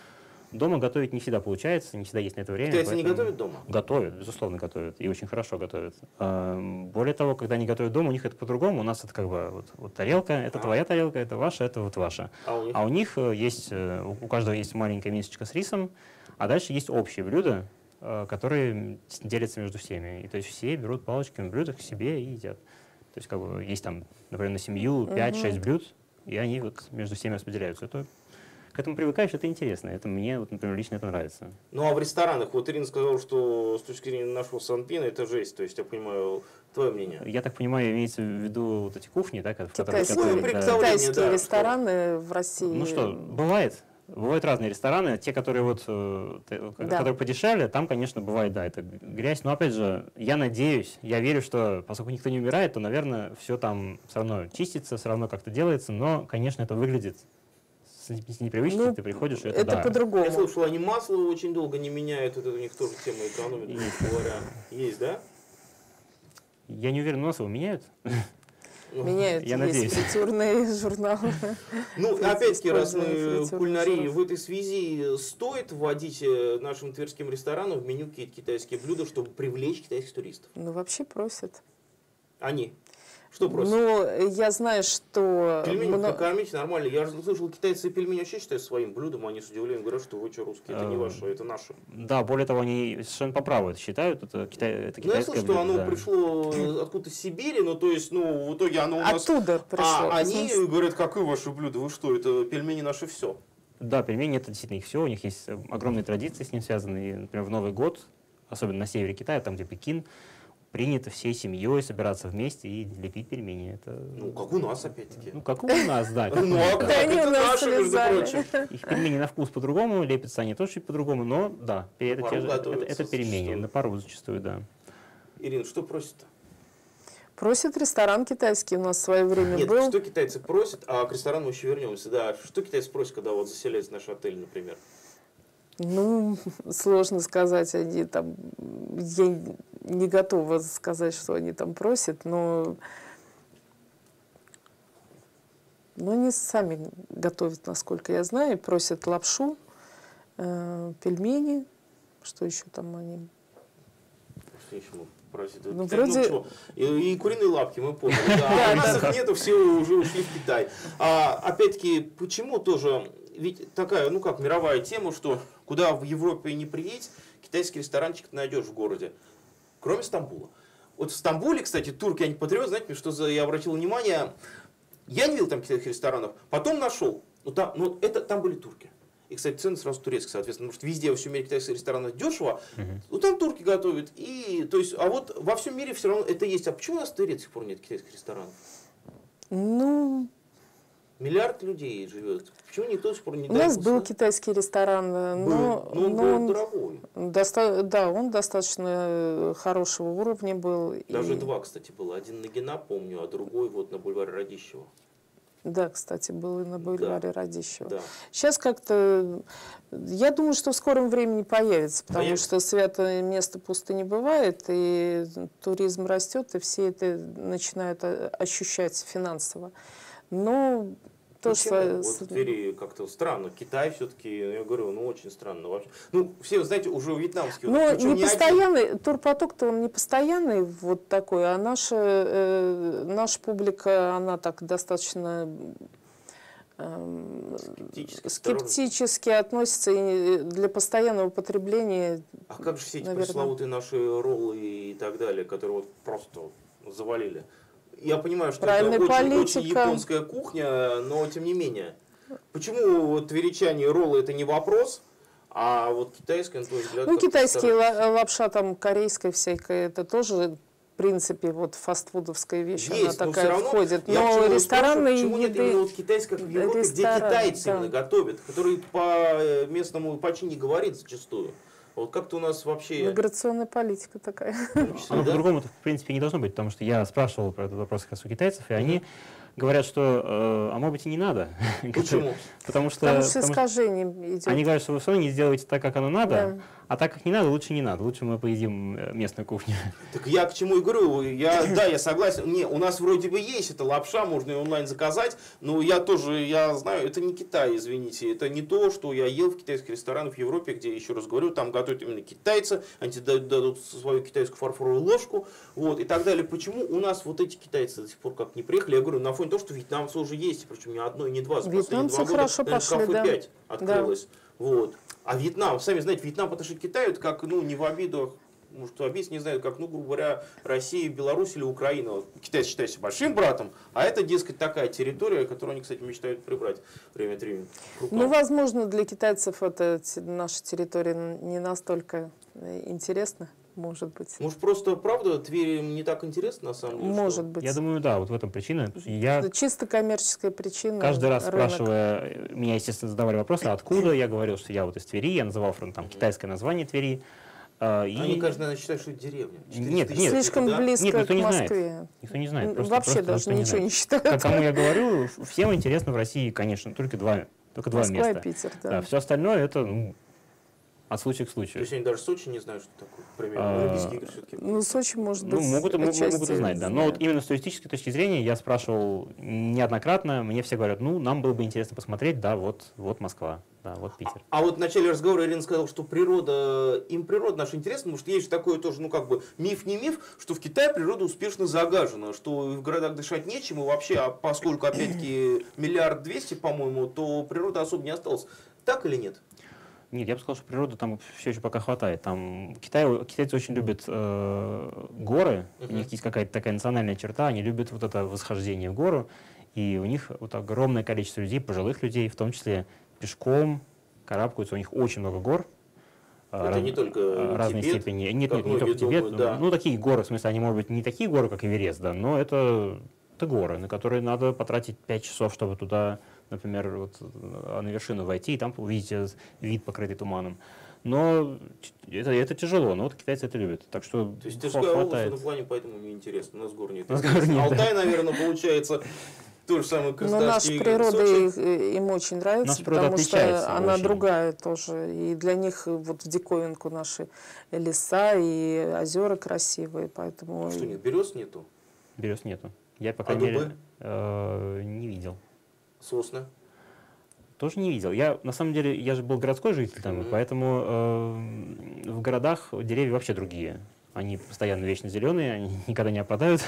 Дома готовить не всегда получается, не всегда есть на это время. Китайцы не готовят дома? Готовят, безусловно, готовят. И очень хорошо готовят. Более того, когда они готовят дома, у них это по-другому. У нас это как бы вот, вот тарелка, это а. твоя тарелка, это ваша, это вот ваша. А у них, а у них есть, у каждого есть маленькая мисочка с рисом, а дальше есть общие блюда, которые делятся между всеми. И то есть все берут палочками блюда к себе и едят. То есть как бы есть там, например, на семью пять-шесть угу. блюд, и они вот между всеми распределяются. Это К этому привыкаешь, это интересно. Это мне, вот, например, лично это нравится. Ну а в ресторанах, вот Ирина сказала, что с точки зрения нашего Санпина это жесть. То есть, я понимаю, твое мнение. Я так понимаю, имеется в виду вот эти кухни, да, в которых готовят. Китайские да, рестораны что? В России. Ну что, бывает. Бывают разные рестораны. Те, которые вот, да. которые подешевле, там, конечно, бывает, да, это грязь. Но опять же, я надеюсь, я верю, что поскольку никто не умирает, то, наверное, все там все равно чистится, все равно как-то делается. Но, конечно, это выглядит с непривычки, ну, ты приходишь, это, это да. по-другому. Я слышал, они масло очень долго не меняют, это у них тоже тема экономики, говоря. Есть, да? Я не уверен, масло меняют. Меняют, я есть надеюсь. фритюрные журналы. Ну, опять-таки, раз мы в кулинарии, в этой связи стоит вводить нашим тверским ресторанам в меню какие-то китайские блюда, чтобы привлечь китайских туристов? Ну, вообще просят. Они? Что просят? Ну, я знаю, что... Пельмени много... покормить нормально. Я же слышал, китайцы пельмени вообще считают своим блюдом, они с удивлением говорят, что вы что, русские, это не ваше, это наше. Да, более того, они совершенно по праву это считают, это, китай, это китайское ну, я слышал, блюдо, что оно да. пришло откуда-то из Сибири, ну, то есть, ну, в итоге оно у нас... Оттуда пришло. А они говорят, какое ваше блюдо, вы что, это пельмени наше все. Да, пельмени это действительно их все, у них есть огромные традиции с ним связанные, например, в Новый год, особенно на севере Китая, там, где Пекин, принято всей семьей собираться вместе и лепить пельмени. Это... Ну, как у нас, опять-таки. Ну, как у нас, да. Ну, а как? Это наши, между прочим. Их пельмени на вкус по-другому, лепятся они тоже чуть по-другому, но, да, это пельмени, на пару зачастую, да. Ирина, что просят-то? Просят ресторан китайский, у нас в свое время Нет, был. Нет, что китайцы просят, а к ресторану мы еще вернемся. Да, что китайцы просят, когда вот заселяются в наш отель, например? Ну, сложно сказать, они там, я не готова сказать, что они там просят, но, но они сами готовят, насколько я знаю, просят лапшу, э, пельмени, что еще там они... Что еще просят? Ну, вроде... ну, и, и куриные лапки, мы поняли. Да, у нас их нету, все уже ушли в Китай. А, опять-таки, почему тоже... Ведь такая, ну как, мировая тема, что куда в Европе не приедь, китайский ресторанчик ты найдешь в городе, кроме Стамбула. Вот в Стамбуле, кстати, турки, они патриоты, знаете, что за, я обратил внимание, я не видел там китайских ресторанов, потом нашел, ну там, ну, это, там были турки. И, кстати, цены сразу турецкие, соответственно, потому что везде во всем мире китайских ресторанов дешево, uh-huh. ну там турки готовят, и, то есть, а вот во всем мире все равно это есть. А почему у нас в Твери до сих пор нет китайских ресторанов? Ну... Миллиард людей живет. Почему никто до сих пор не У нас был китайский ресторан, но, был, но он но был он дорогой. Доста да, он достаточно хорошего уровня был. Даже и... два, кстати, было. Один на Гина, помню, а другой вот на бульваре Радищева. Да, кстати, был и на бульваре да. Радищева. Да. Сейчас как-то, я думаю, что в скором времени появится, потому появится. что святое место пусто не бывает, и туризм растет, и все это начинают ощущать финансово. Но то, что... Вот в Твери как-то странно. Китай все-таки, я говорю, ну очень странно вообще. Ну, все, знаете, уже вьетнамские... Ну, не, не постоянный, один... турпоток-то он не постоянный вот такой, а наша, э, наша публика, она так достаточно э, скептически, скептически относится и для постоянного потребления. А как же все эти наверное... пресловутые наши роллы и так далее, которые вот просто завалили? Я понимаю, что это очень, очень японская кухня, но тем не менее. Почему вот тверичане роллы это не вопрос, а вот китайская, на твой взгляд... Ну, китайские лапша, там, корейская всякая, это тоже, в принципе, вот фастфудовская вещь, есть, она такая но входит. Но ресторанные еды... Почему нет именно вот китайской, как в Европе, где китайцы да. именно готовят, которые по местному почти не говорит зачастую? Вот как-то у нас вообще... Миграционная политика такая. А да? По-другому, в принципе, не должно быть, потому что я спрашивал про этот вопрос как раз у китайцев, и они говорят, что, э, а может быть и не надо. Почему? Потому что, Потому что потому что искажение идет. они говорят, что вы все равно не сделаете так, как оно надо, Да. а так, как не надо, лучше не надо. Лучше мы поедим э, местную кухню. Так я к чему и говорю, я, да, я согласен. Не, у нас вроде бы есть эта лапша, можно ее онлайн заказать, но я тоже, я знаю, это не Китай, извините, это не то, что я ел в китайских ресторанах в Европе, где, еще раз говорю, там готовят именно китайцы, они тебе дадут, дадут свою китайскую фарфоровую ложку, вот, и так далее. Почему у нас вот эти китайцы до сих пор как не приехали? Я говорю, на фоне того, что вьетнамцы уже есть, причем не одно и не два, за последние Вьетнамцы два года, хорошо наверное, пошли, кафе да. пять открылось. Вот. А Вьетнам, сами знаете, Вьетнам по отношению к Китаю, это как, ну, не в обиду, может, в обиду, не знаю, как, ну, грубо говоря, Россия, Беларусь или Украина. Вот Китай считается большим братом, а это, дескать, такая территория, которую они, кстати, мечтают прибрать время от времени. Ну, возможно, для китайцев это наша территория не настолько интересна, может быть. Может, просто, правда, Тверь им не так интересно, на самом деле? Может что? быть. Я думаю, да, вот в этом причина. Я Это чисто коммерческая причина. каждый раз рынок. спрашивая, меня, естественно, задавали вопросы, откуда, я говорил, что я вот из Твери, я называл там китайское название Твери. а, и- Они, кажется, наверное, считают, что это деревня. Нет, четыреста нет. Слишком да? близко Нет, никто к не знает. Москве. Никто не знает. Просто, Вообще просто даже никто не ничего знает. не считают. Как кому я говорю, всем интересно в России, конечно, только два, только два Москва места. и Питер, Да, да. все остальное это ну, от случая к То случаю. есть они даже Сочи не знают, что такое, к примеру, А, Олимпийские игры все-таки. Ну, Сочи, может быть, Ну, могут, могут, отчасти могут и знать, да. Но вот именно с туристической точки зрения я спрашивал неоднократно, мне все говорят, ну, нам было бы интересно посмотреть, да, вот, вот Москва, да, вот Питер. А вот в начале разговора Ирина сказала, что природа, им природа наша интересна, потому что есть же такое тоже, ну как бы миф не миф, что в Китае природа успешно загажена, что в городах дышать нечем, и вообще, а поскольку опять-таки миллиард двести, по-моему, то природа особо не осталась. Так или нет? Нет, я бы сказал, что природы там все еще пока хватает. Там Китай, китайцы очень любят э, горы, Uh-huh. у них есть какая-то такая национальная черта, они любят вот это восхождение в гору, и у них вот огромное количество людей, пожилых людей, в том числе пешком карабкаются, у них очень много гор. Это раз- не только разной Тибет, степени. Нет, как нет, не многие только Тибет. думают, да. Ну, такие горы, в смысле, они, может быть, не такие горы, как Эверест, да, но это, это горы, на которые надо потратить пять часов, чтобы туда, например, вот, на вершину войти, и там увидеть этот вид, покрытый туманом. Но это, это тяжело, но вот китайцы это любят. Так что То есть хва- Тверская область в хватает. этом плане, поэтому мне интересно. У нас гор нет. У нас гор нет, Алтай, наверное, получается то же самое Но Краснодарский наша природа Сочи. их- им очень нравится, Наша природа потому отличается что она очень. другая тоже. И для них вот в диковинку наши леса и озера красивые, поэтому... А что нет, берез нету? Берез нету. Я, по А крайней мере, дубы? э, не видел. Сосны? Тоже не видел. Я, на самом деле, я же был городской житель там, и Мгм. поэтому э, в городах деревья вообще другие. Они постоянно вечно зеленые, они никогда не опадают.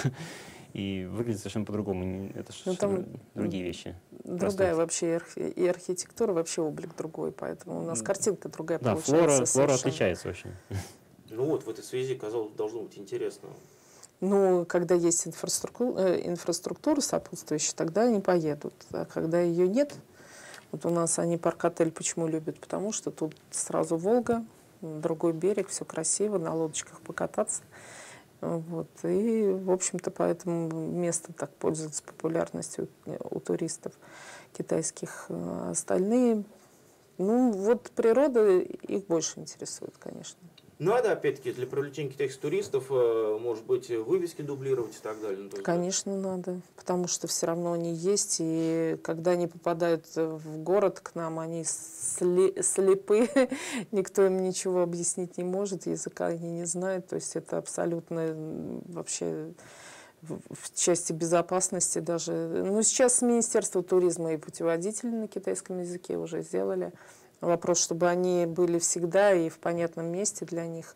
И выглядит совершенно по-другому. Не- Это же Ну, там другие вещи. Другая вообще и архи- и архитектура, вообще облик другой, поэтому у нас М. картинка другая Да, получается. флора, флора совершенно. отличается очень. Ну вот, в этой связи, казалось, должно быть интересно. Ну, когда есть инфраструктура, инфраструктура сопутствующая, тогда они поедут. А когда ее нет, вот у нас они парк-отель почему любят? Потому что тут сразу Волга, другой берег, все красиво, на лодочках покататься. Вот. И, в общем-то, поэтому место так пользуется популярностью у туристов китайских. А остальные, ну, вот природа их больше интересует, конечно. Надо, опять-таки, для привлечения китайских туристов, э, может быть, вывески дублировать и так далее. Ну, то есть, Конечно, надо, потому что все равно они есть, и когда они попадают в город к нам, они сли- слепы, никто им ничего объяснить не может, языка они не знают, то есть это абсолютно м, вообще в в части безопасности даже. Ну, сейчас Министерство туризма и путеводители на китайском языке уже сделали. Вопрос, чтобы они были всегда и в понятном месте для них,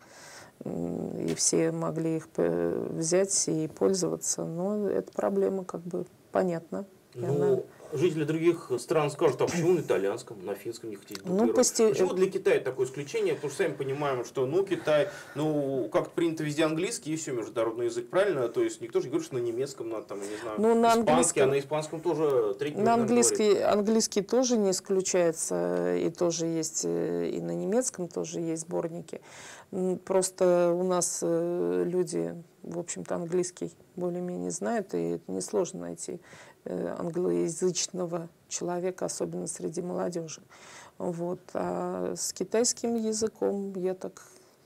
м, и все могли их п- взять и пользоваться. Но эта проблема как бы понятна. И она- Ну, жители других стран скажут, а почему на итальянском, на финском не хотите Ну, дублировать? пости- Почему для Китая такое исключение? Потому что сами понимаем, что, ну, Китай, ну, как принято везде английский, и все, международный язык, правильно? То есть никто же не говорит, что на немецком надо, там, я не знаю, Ну, на испанский, английском- а на испанском тоже третий На английский, английский тоже не исключается, и тоже есть, э, и на немецком тоже есть сборники. М, Просто у нас э, люди, в общем-то, английский более-менее знают, и это несложно найти э, англоязычного человека, особенно среди молодежи. Вот. А с китайским языком я так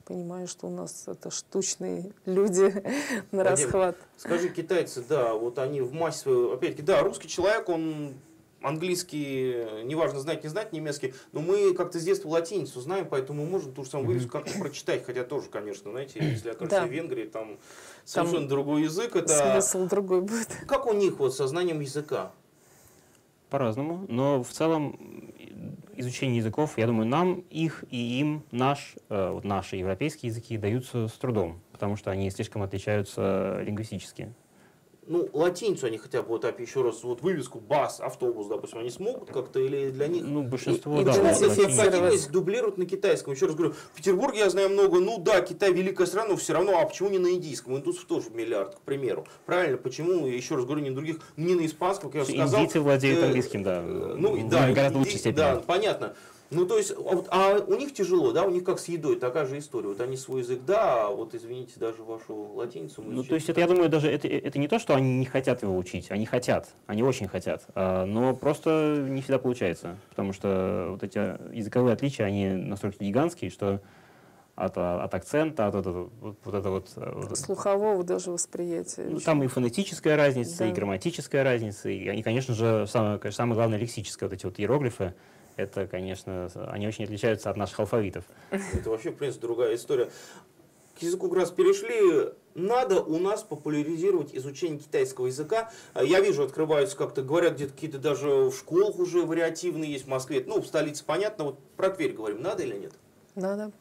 понимаю, что у нас это штучные люди на Вадим, расхват. Скажи, китайцы, да, вот они в массе свою, опять-таки, да, русский человек, он английский, неважно, знать, не знать немецкий, но мы как-то с детства латиницу знаем, поэтому мы можем ту же самую вывеску как-то прочитать, хотя тоже, конечно, знаете, если окажется Да. в Венгрии, там совершенно Там другой язык. Это... Смысл другой будет. Как у них вот со знанием языка? По-разному, но в целом изучение языков, я думаю, нам их и им наш, э, вот наши европейские языки даются с трудом, потому что они слишком отличаются лингвистически. Ну, латиницу они хотя бы, вот так еще раз, вот вывеску бас, автобус, допустим, они смогут как-то или для них... Ну, большинство, И да. Почему латиница. здесь латиница. необходимость дублировать на китайском? Еще раз говорю, в Петербурге я знаю много, ну да, Китай великая страна, но все равно, а почему не на индийском? Индусов тоже миллиард, к примеру. Правильно, почему, еще раз говорю, не на других, не на испанском, как я уже сказал. Индийцы владеют э, английским, да, Ну, в да, гораздо инди- лучшей степени. Да, понятно. Ну, то есть, а, вот, а у них тяжело, да, у них как с едой, такая же история. Вот они свой язык, да, а вот, извините, даже вашу латиницу мы Ну, изучили. то есть, это, я думаю, даже это, это не то, что они не хотят его учить, они хотят, они очень хотят, а, но просто не всегда получается, потому что вот эти языковые отличия, они настолько гигантские, что от, от акцента, от, от, от вот, вот это вот... вот- Слухового даже восприятия. ну, там и фонетическая разница, Да. и грамматическая разница, и, и конечно же, самое, конечно, самое главное, лексическое, вот эти вот иероглифы, это, конечно, они очень отличаются от наших алфавитов. Это вообще, в принципе, другая история. К языку как раз перешли. Надо у нас популяризировать изучение китайского языка. Я вижу, открываются как-то, говорят, где-то какие-то даже в школах уже вариативные есть в Москве. Ну, в столице понятно. Вот про Тверь говорим, надо или нет? Надо.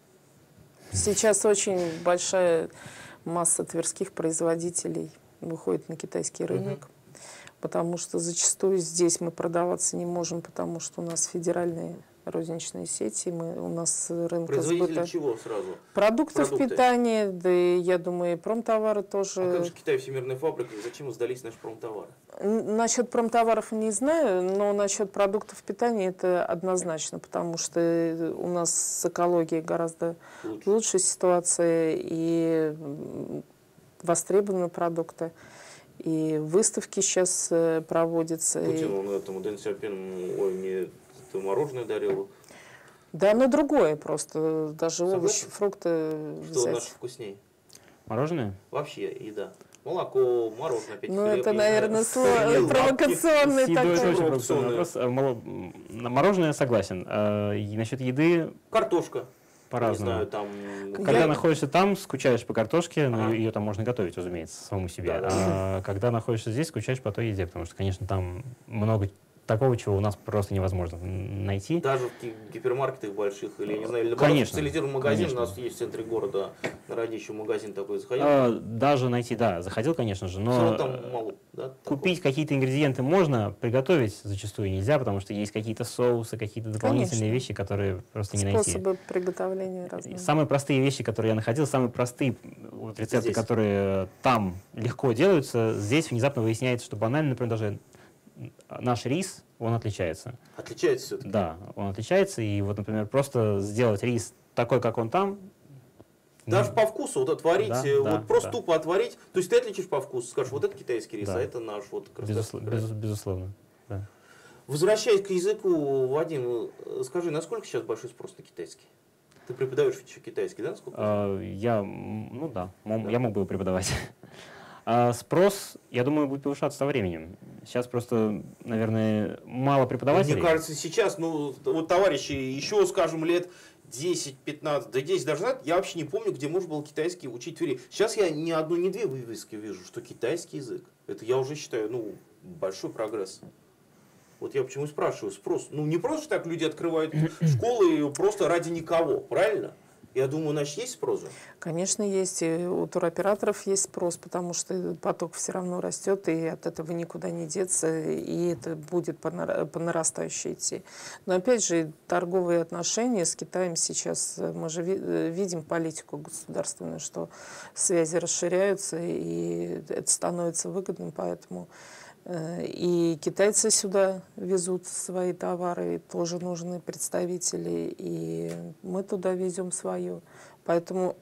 Сейчас очень большая масса тверских производителей выходит на китайский рынок, потому что зачастую здесь мы продаваться не можем, потому что у нас федеральные розничные сети, мы, у нас рынок Производители сбыта чего сразу? продуктов Продукты. питания, да и, я думаю, и промтовары тоже. А как же Китай всемирная фабрика? Зачем вы сдались наши промтовары? Н- Насчет промтоваров не знаю, но насчет продуктов питания это однозначно, потому что у нас с экологией гораздо Лучше. лучшая ситуация и м, востребованы продукты. И выставки сейчас э, проводятся. и- Путин, он этому Дэн Сяопину, ой, мне это мороженое дарил. Да, но другое просто. Даже Согласен? овощи, фрукты Что взять. наше вкуснее? Мороженое? Вообще еда. Молоко, мороженое, опять Ну, хлеб, это, не знаю, наверное, сыры, слово лапки. провокационный С едой такой. это очень Провокационное. провокационный вопрос. А, моло- м, На мороженое согласен. А, и насчет еды Картошка. по-разному. Не знаю, там... Когда Я- находишься там, скучаешь по картошке, но Ага. ее там можно готовить, разумеется, самому себе. Да, да. А когда находишься здесь, скучаешь по той еде, потому что, конечно, там много такого, чего у нас просто невозможно найти. Даже в ги- гипермаркетах больших, или, я не знаю, или наоборот, Конечно, специализированный магазин, конечно. у нас есть в центре города, на Радищу магазин такой, заходил, А, даже найти, да, заходил, конечно же, все равно но там мало, да? купить какие-то ингредиенты можно, приготовить зачастую нельзя, потому что есть какие-то соусы, какие-то дополнительные Конечно. вещи, которые просто не найти. Способы приготовления И разные. Самые простые вещи, которые я находил, самые простые вот, рецепты, Здесь. которые там легко делаются, здесь внезапно выясняется, что банально, например, даже наш рис, он отличается. Отличается все-таки. Да, он отличается, и вот, например, просто сделать рис такой, как он там, Даже по вкусу, вот отварить, Да, э, да, вот просто да. тупо отварить, то есть ты отличишь по вкусу, скажешь, вот это китайский рис, Да. а это наш, вот как раз безусло- так. безус- безусловно. Да. Возвращаясь к языку, Вадим, э, скажи, насколько сейчас большой спрос на китайский? Ты преподаешь еще китайский, да, насколько? А, Я, м, ну да, мог- Да. я мог бы его преподавать. А спрос, я думаю, будет повышаться со временем. Сейчас просто, наверное, мало преподавателей. Мне кажется, сейчас, ну, вот товарищи, еще, скажем, лет десять-пятнадцать, да десять даже назад, я вообще не помню, где можно было китайский учить в Твери. Сейчас я ни одну, ни две вывески вижу, что китайский язык. Это я уже считаю, ну, большой прогресс. Вот я почему и спрашиваю, спрос. Ну, не просто так люди открывают школы просто ради никого, правильно? Я думаю, значит, есть спрос же? Конечно, есть. И у туроператоров есть спрос, потому что поток все равно растет, и от этого никуда не деться, и это будет по нара- по нарастающей идти. Но опять же, торговые отношения с Китаем сейчас, мы же ви- видим политику государственную, что связи расширяются, и это становится выгодным, поэтому э, и китайцы сюда везут свои товары, и тоже нужны представители, и мы туда везем свое. Поэтому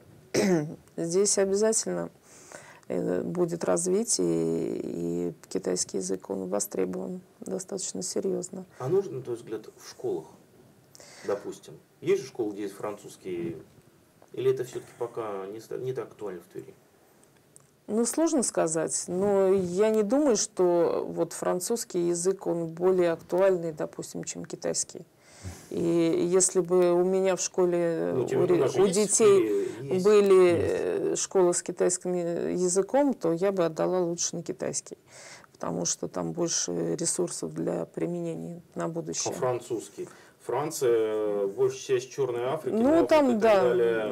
здесь обязательно э, будет развитие, и, и китайский язык, он востребован достаточно серьезно. А нужно, на твой взгляд, в школах, допустим? Есть же школы, где есть французский Или это все-таки пока не, не так актуально в Твери? Ну, сложно сказать, но я не думаю, что вот французский язык, он более актуальный, допустим, чем китайский. И если бы у меня в школе, ну, у, у детей есть, были есть. школы с китайским языком, то я бы отдала лучше на китайский, потому что там больше ресурсов для применения на будущее. А французский? Франция, большая часть Черной Африки, ну, там, и так да. далее.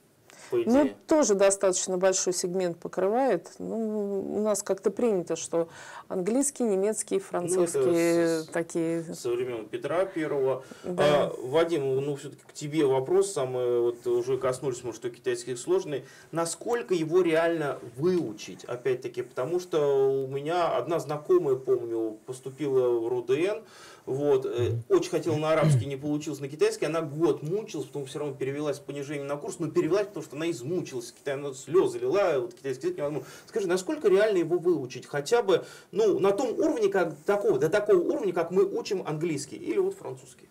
Ну, тоже достаточно большой сегмент покрывает. Ну, у нас как-то принято, что английский, немецкий, французский, ну, такие... Со времен Петра Первого. Да. А, Вадим, ну, все-таки к тебе вопрос, самый, вот уже коснулись, может, что китайский сложный. Насколько его реально выучить? Опять-таки, потому что у меня одна знакомая, помню, поступила в РУДН, вот, очень хотела на арабский, не получилось на китайский, она год мучилась, потом все равно перевелась с понижением на курс, но перевелась, потому что она измучилась, Китай, она слезы лила, вот, китайский язык невозможно. Скажи, насколько реально его выучить? Хотя бы, ну, на том уровне, как такого, до такого уровня, как мы учим английский или вот французский?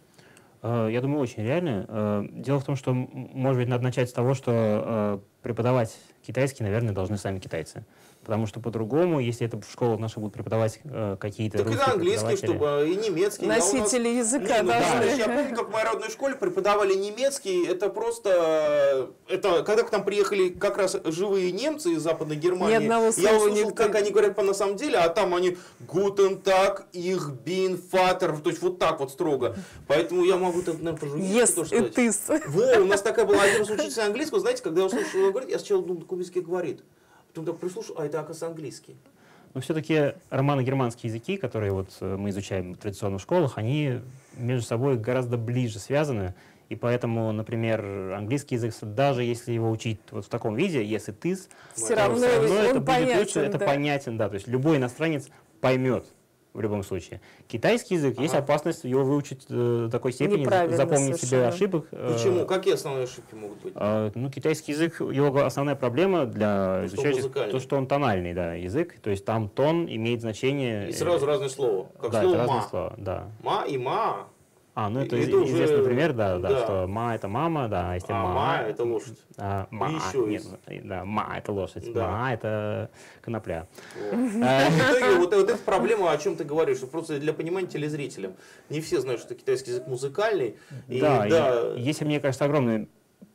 Я думаю, очень реально. Дело в том, что, может быть, надо начать с того, что преподавать китайский, наверное, должны сами китайцы. Потому что по-другому, если это в школах наши будут преподавать э, какие-то так русские и английский, чтобы и немецкий. Носители нас... языка не, должны. Ну, да, я помню, как в моей родной школе преподавали немецкий. Это просто... Это, когда к нам приехали как раз живые немцы из Западной Германии, Ни одного слова я услышал, никто... как они говорят по на самом деле, а там они «Guten Tag, ich bin Vater», то есть вот так вот строго. Поэтому я могу, наверное, по-журналистски yes, тоже сказать. Во, у нас такая была один раз учитель английского, знаете, когда я услышал его говорить, я сначала думал, на каком языке говорит. Потом так прислушал, а это, оказывается, английский. Но все-таки романо-германские языки, которые вот мы изучаем традиционно в школах, они между собой гораздо ближе связаны. И поэтому, например, английский язык, даже если его учить вот в таком виде, если ты, все равно, все равно это понятен, будет лучше, это да. понятен, да. То есть любой иностранец поймет в любом случае. Китайский язык, ага. есть опасность его выучить до такой степени, запомнить себе ошибок. Почему? Какие основные ошибки могут быть? А, ну, китайский язык, его основная проблема для изучающих, то, что он тональный, да, язык, то есть там тон имеет значение. И сразу разные слова, как да, слово это ма. разные слова, да. Ма и ма. А, ну это, это известный уже... пример, да, да, да, что ма это мама, да, а если а ма, ма это лошадь. А, ма, еще нет, есть. да, ма это лошадь, да. ма это конопля. Вот. В итоге вот, вот эта проблема, о чем ты говоришь, что просто для понимания телезрителям. Не все знают, что китайский язык музыкальный. И, да, да. И, если, мне кажется, огромный,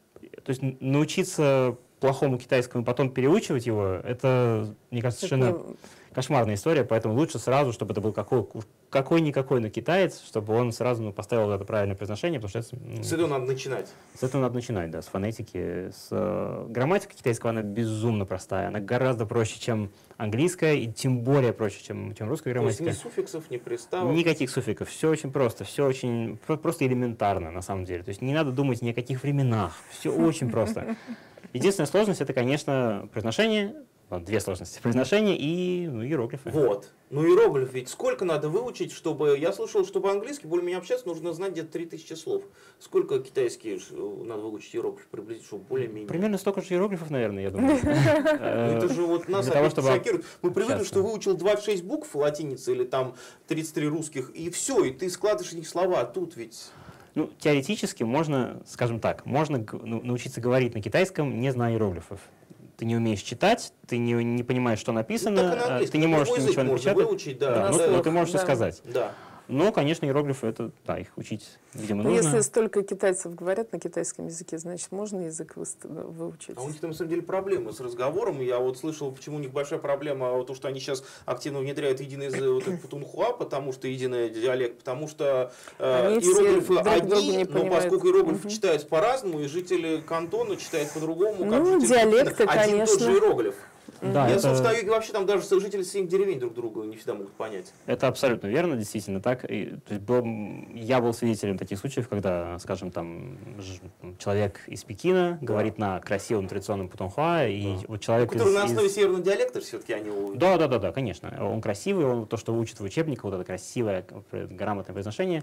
то есть научиться плохому китайскому, потом переучивать его, это, мне кажется, совершенно кошмарная история, поэтому лучше сразу, чтобы это был какой, какой-никакой, но китаец, чтобы он сразу ну, поставил это правильное произношение, потому что это, ну, с этого надо начинать. С этого надо начинать, да, с фонетики. С, э, грамматика китайского, она безумно простая, она гораздо проще, чем английская, и тем более проще, чем, чем русская грамматика. То есть ни суффиксов, ни приставок? Никаких суффиксов, все очень просто, все очень, просто элементарно, на самом деле. То есть не надо думать ни о каких временах, все очень просто. Единственная сложность — это, конечно, произношение, две сложности. Произношение и ну, иероглифы. Вот. Ну, иероглиф ведь сколько надо выучить, чтобы... Я слышал, чтобы английский более-менее общаться, нужно знать где-то три тысячи слов. Сколько китайский надо выучить иероглиф приблизительно, чтобы более-менее... Примерно столько же иероглифов, наверное, я думаю. Это же вот нас шокирует. Мы привыкли, что выучил двадцать шесть букв латиницы или там тридцать три русских, и все, и ты складываешь в них слова. Тут ведь... Ну, теоретически можно, скажем так, можно научиться говорить на китайском, не зная иероглифов. Ты не умеешь читать, ты не, не понимаешь, что написано, ну, ты не можешь ничего напечатать, выучить, да, да, да, но, да, но ты можешь да. все сказать. Да. Но, конечно, иероглифы, это, да, их учить, видимо, но нужно. Если столько китайцев говорят на китайском языке, значит, можно язык выучить. А у них, на самом деле, проблемы с разговором. Я вот слышал, почему у них большая проблема, то, что они сейчас активно внедряют единый язык вот, путунхуа, потому что единый диалект, потому что э, иероглифы одни, но поскольку иероглифы угу. читаются по-разному, и жители кантона читают по-другому, как ну, жители диалекты, один конечно. тот же иероглиф. Да, я, это... собственно, вообще там даже жители соседних деревень друг друга не всегда могут понять. Это абсолютно верно, действительно так. И, то есть, был, я был свидетелем таких случаев, когда, скажем, там человек из Пекина да. говорит на красивом традиционном путунхуа, и да. вот человек который из, на основе из... северного диалекта все-таки они... Да, да, да, да, конечно. Он красивый, он то, что учит в учебниках, вот это красивое, грамотное произношение.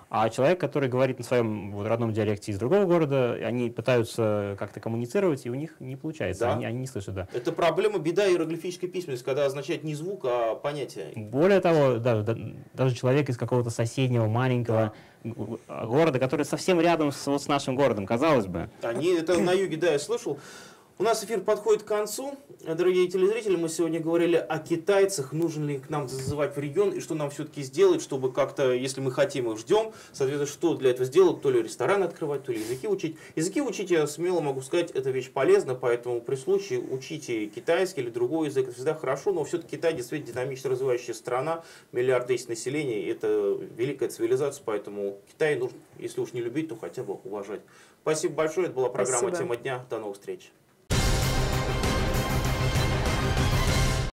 А человек, который говорит на своем вот, родном диалекте из другого города, они пытаются как-то коммуницировать, и у них не получается, Да. они, они не слышат, да. Это проблема, беда иероглифической письменности, когда означает не звук, а понятие. Более того, да, да, даже человек из какого-то соседнего маленького Да. города, который совсем рядом с, вот, с нашим городом, казалось бы. Они, это на юге, да, я слышал. У нас эфир подходит к концу. Дорогие телезрители, мы сегодня говорили о китайцах, нужно ли к нам зазывать в регион и что нам все-таки сделать, чтобы как-то, если мы хотим их ждем, соответственно, что для этого сделать, то ли ресторан открывать, то ли языки учить. Языки учить, я смело могу сказать, это вещь полезна, поэтому при случае учите китайский или другой язык, это всегда хорошо, но все-таки Китай действительно динамично развивающаяся страна, миллиард тысяч населения, это великая цивилизация, поэтому Китай нужно, если уж не любить, то хотя бы уважать. Спасибо большое, это была программа Спасибо. «Тема дня», до новых встреч.